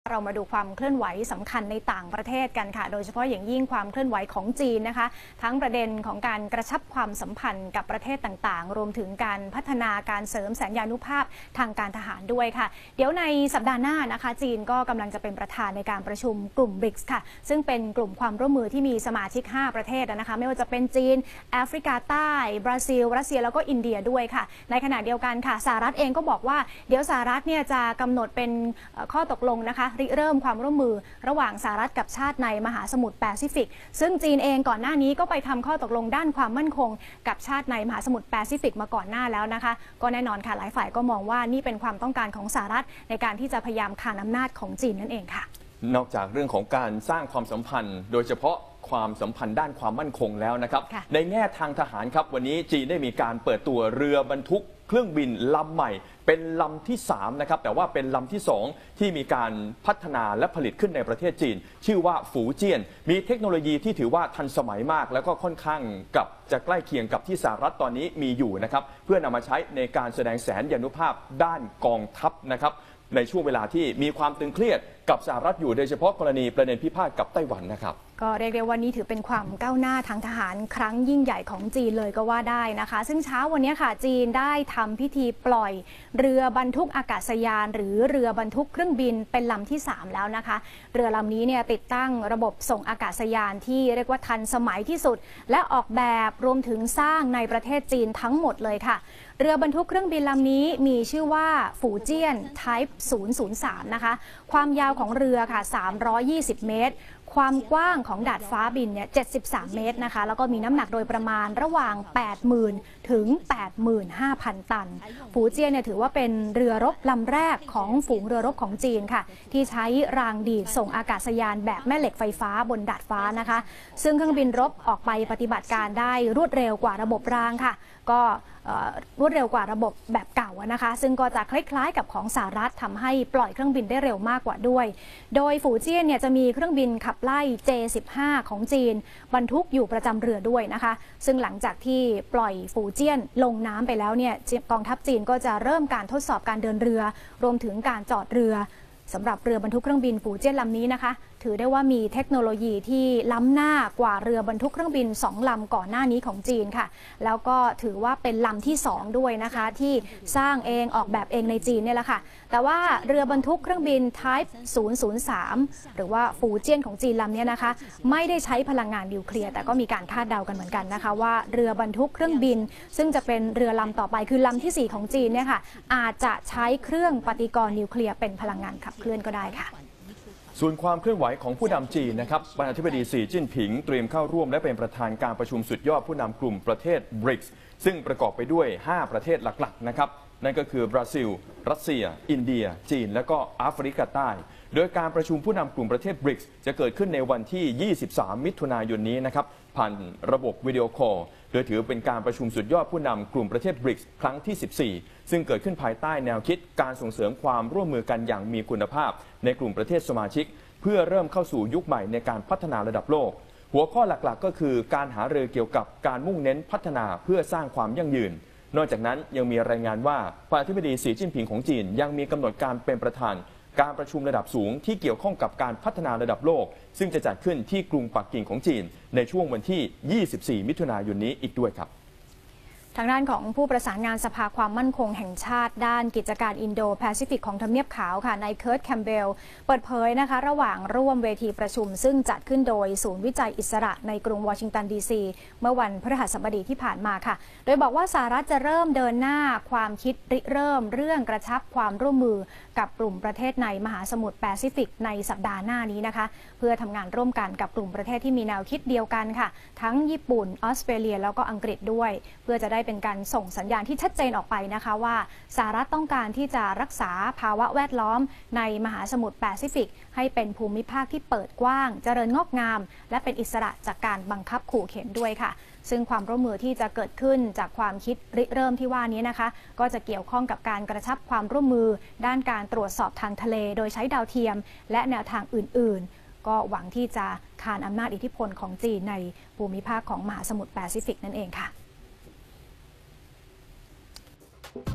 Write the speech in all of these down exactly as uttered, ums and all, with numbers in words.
เรามาดูความเคลื่อนไหวสำคัญในต่างประเทศกันค่ะโดยเฉพาะอย่างยิ่งความเคลื่อนไหวของจีนนะคะทั้งประเด็นของการกระชับความสัมพันธ์กับประเทศต่างๆรวมถึงการพัฒนาการเสริมสัญญานุภาพทางการทหารด้วยค่ะเดี๋ยวในสัปดาห์หน้านะคะจีนก็กำลังจะเป็นประธานในการประชุมกลุ่ม บริกส์ ค่ะซึ่งเป็นกลุ่มความร่วมมือที่มีสมาชิกห้าประเทศนะคะไม่ว่าจะเป็นจีนแอฟริกาใต้บราซิลรัสเซียแล้วก็อินเดียด้วยค่ะในขณะเดียวกันค่ะสหรัฐเองก็บอกว่าเดี๋ยวสหรัฐเนี่ยจะกำหนดเป็นข้อตกลงนะคะริเริ่มความร่วมมือระหว่างสหรัฐกับชาติในมหาสมุทรแปซิฟิกซึ่งจีนเองก่อนหน้านี้ก็ไปทำข้อตกลงด้านความมั่นคงกับชาติในมหาสมุทรแปซิฟิกมาก่อนหน้าแล้วนะคะก็แน่นอนค่ะหลายฝ่ายก็มองว่านี่เป็นความต้องการของสหรัฐในการที่จะพยายามคานอำนาจของจีนนั่นเองค่ะนอกจากเรื่องของการสร้างความสัมพันธ์โดยเฉพาะความสัมพันธ์ด้านความมั่นคงแล้วนะครับในแง่ทางทหารครับวันนี้จีนได้มีการเปิดตัวเรือบรรทุกเครื่องบินลำใหม่เป็นลำที่สามนะครับแต่ว่าเป็นลำที่สองที่มีการพัฒนาและผลิตขึ้นในประเทศจีนชื่อว่าฝูเจี้ยนมีเทคโนโลยีที่ถือว่าทันสมัยมากแล้วก็ค่อนข้างกับจะใกล้เคียงกับที่สหรัฐตอนนี้มีอยู่นะครับเพื่อนำมาใช้ในการแสดงแสนยานุภาพด้านกองทัพนะครับในช่วงเวลาที่มีความตึงเครียดกับสหรัฐอยู่โดยเฉพาะกรณีประเด็นพิพาทกับไต้หวันนะครับก็เรียกได้ว่านี่ถือเป็นความก้าวหน้าทางทหารครั้งยิ่งใหญ่ของจีนเลยก็ว่าได้นะคะซึ่งเช้าวันนี้ค่ะจีนได้ทำพิธีปล่อยเรือบรรทุกอากาศยานหรือเรือบรรทุกเครื่องบินเป็นลำที่สามแล้วนะคะเรือลำนี้เนี่ยติดตั้งระบบส่งอากาศยานที่เรียกว่าทันสมัยที่สุดและออกแบบรวมถึงสร้างในประเทศจีนทั้งหมดเลยค่ะเรือบรรทุกเครื่องบินลำนี้มีชื่อว่าฝูเจี้ยน Type ศูนย์ ศูนย์ สามนะคะความยาวของเรือค่ะสามร้อยยี่สิบเมตรความกว้างของดาดฟ้าบินเนี่ยเจ็ดสิบสามเมตรนะคะแล้วก็มีน้ำหนักโดยประมาณระหว่าง แปดหมื่น ถึง แปดหมื่นห้าพัน ตันฝูเจี้ยนเนี่ยถือว่าเป็นเรือรบลำแรกของฝูงเรือรบของจีนค่ะที่ใช้รางดีดส่งอากาศยานแบบแม่เหล็กไฟฟ้าบนดาดฟ้านะคะซึ่งเครื่องบินรบออกไปปฏิบัติการได้รวดเร็วกว่าระบบรางค่ะก็รวดเร็วกว่าระบบแบบเก่านะคะซึ่งก็จะคล้ายๆกับของสหรัฐทำให้ปล่อยเครื่องบินได้เร็วมากกว่าด้วยโดยฝูเจี้ยนเนี่ยจะมีเครื่องบินขับไล่ เจ สิบห้า ของจีนบรรทุกอยู่ประจำเรือด้วยนะคะซึ่งหลังจากที่ปล่อยฝูเจี้ยนลงน้ำไปแล้วเนี่ยกองทัพจีนก็จะเริ่มการทดสอบการเดินเรือรวมถึงการจอดเรือสำหรับเรือบรรทุกเครื่องบินฝูเจี้ยนลำนี้นะคะถือได้ว่ามีเทคโนโลยีที่ล้ำหน้ากว่าเรือบรรทุกเครื่องบินสองลำก่อนหน้านี้ของจีนค่ะแล้วก็ถือว่าเป็นลำที่สองด้วยนะคะที่สร้างเองออกแบบเองในจีนเนี่ยแหละค่ะแต่ว่าเรือบรรทุกเครื่องบิน Type ศูนย์ ศูนย์ สาม หรือว่าฝูเจี้ยนของจีนลำนี้นะคะไม่ได้ใช้พลังงานนิวเคลียร์แต่ก็มีการคาดเดากันเหมือนกันนะคะว่าเรือบรรทุกเครื่องบินซึ่งจะเป็นเรือลำต่อไปคือลำที่สี่ของจีนเนี่ยค่ะอาจจะใช้เครื่องปฏิกรณ์นิวเคลียร์เป็นพลังงานขับเคลื่อนก็ได้ค่ะส่วนความเคลื่อนไหวของผู้นำจีนนะครับประธานาธิบดีสีจิ้นผิงเตรียมเข้าร่วมและเป็นประธานการประชุมสุดยอดผู้นำกลุ่มประเทศ บริกส์ ซึ่งประกอบไปด้วยห้าประเทศหลักๆนะครับนั่นก็คือบราซิลรัสเซียอินเดียจีนและก็แอฟริกาใต้โดยการประชุมผู้นำกลุ่มประเทศ บริกส์ จะเกิดขึ้นในวันที่ยี่สิบสามมิถุนายนนี้นะครับผ่านระบบวิดีโอคอลโดยถือเป็นการประชุมสุดยอดผู้นำกลุ่มประเทศ บริกส์ ครั้งที่สิบสี่ซึ่งเกิดขึ้นภายใต้แนวคิดการส่งเสริมความร่วมมือกันอย่างมีคุณภาพในกลุ่มประเทศสมาชิกเพื่อเริ่มเข้าสู่ยุคใหม่ในการพัฒนาระดับโลกหัวข้อหลักๆก็คือการหารือเกี่ยวกับการมุ่งเน้นพัฒนาเพื่อสร้างความยั่งยืนนอกจากนั้นยังมีรายงานว่าประธานาธิบดีสีจิ้นผิงของจีนยังมีกำหนดการเป็นประธานการประชุมระดับสูงที่เกี่ยวข้องกับการพัฒนาระดับโลกซึ่งจะจัดขึ้นที่กรุงปักกิ่งของจีนในช่วงวันที่ยี่สิบสี่มิถุนายนนี้อีกด้วยครับทางด้านของผู้ประสานงานสภาความมั่นคงแห่งชาติด้านกิจการอินโดแปซิฟิกของทำเนียบขาวค่ะนายเคิร์ตแคมเบลเปิดเผยนะคะระหว่างร่วมเวทีประชุมซึ่งจัดขึ้นโดยศูนย์วิจัยอิสระในกรุงวอชิงตันดีซีเมื่อวันพฤหัสบดีที่ผ่านมาค่ะโดยบอกว่าสหรัฐจะเริ่มเดินหน้าความคิดริเริ่มเรื่องกระชับความร่วมมือกับกลุ่มประเทศในมหาสมุทรแปซิฟิกในสัปดาห์หน้านี้นะคะเพื่อทำงานร่วมกันกับกลุ่มประเทศที่มีแนวคิดเดียวกันค่ะทั้งญี่ปุ่นออสเตรเลียแล้วก็อังกฤษด้วยเพื่อจะได้เป็นการส่งสัญญาณที่ชัดเจนออกไปนะคะว่าสหรัฐต้องการที่จะรักษาภาวะแวดล้อมในมหาสมุทรแปซิฟิกให้เป็นภูมิภาคที่เปิดกว้างเจริญงอกงามและเป็นอิสระจากการบังคับขู่เข็นด้วยค่ะซึ่งความร่วมมือที่จะเกิดขึ้นจากความคิดริเริ่มที่ว่านี้นะคะก็จะเกี่ยวข้องกับการกระชับความร่วมมือด้านการตรวจสอบทางทะเลโดยใช้ดาวเทียมและแนวทางอื่นๆก็หวังที่จะคานอำนาจอิทธิพลของจีนในภูมิภาคของมหาสมุทรแปซิฟิกนั่นเองค่ะ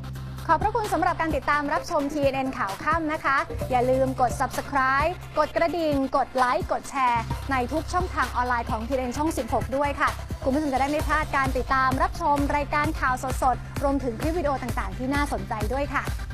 ขอบพระคุณสำหรับการติดตามรับชม ที เอ็น เอ็น ข่าวค่ำนะคะ อย่าลืมกด ซับสไครบ์ กดกระดิ่ง กดไลค์ กดแชร์ ในทุกช่องทางออนไลน์ของ ที เอ็น เอ็น ช่อง สิบหก ด้วยค่ะ คุณผู้ชมจะได้ไม่พลาดการติดตามรับชมรายการข่าวสดๆ รวมถึงคลิปวิดีโอต่างๆ ที่น่าสนใจด้วยค่ะ